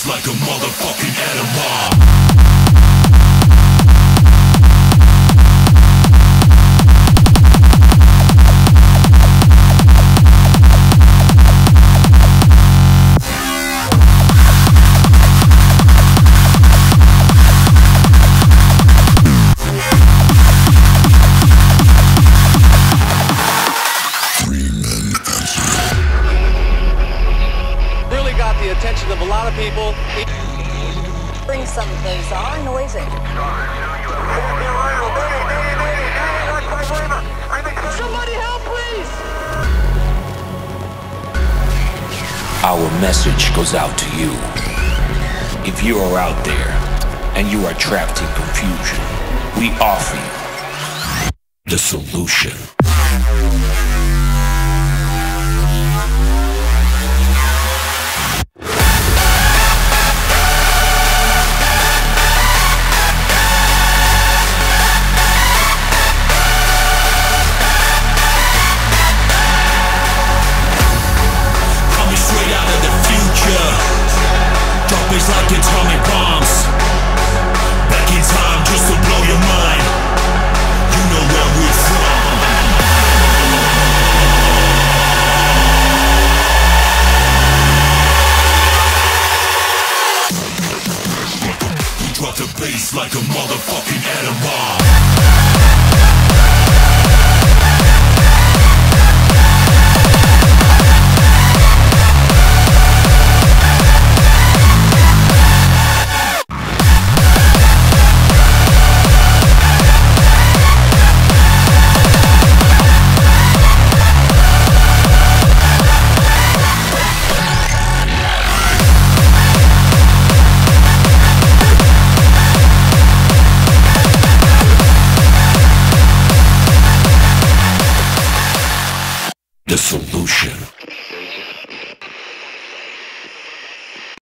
like a motherfucking animal. The attention of a lot of people. Bring some bizarre noises. Somebody help, please! Our message goes out to you. If you are out there and you are trapped in confusion, we offer you the solution. It's like atomic bombs, back in time just to blow your mind. You know where we're from. We drop the bass like a motherfucking animal. The solution.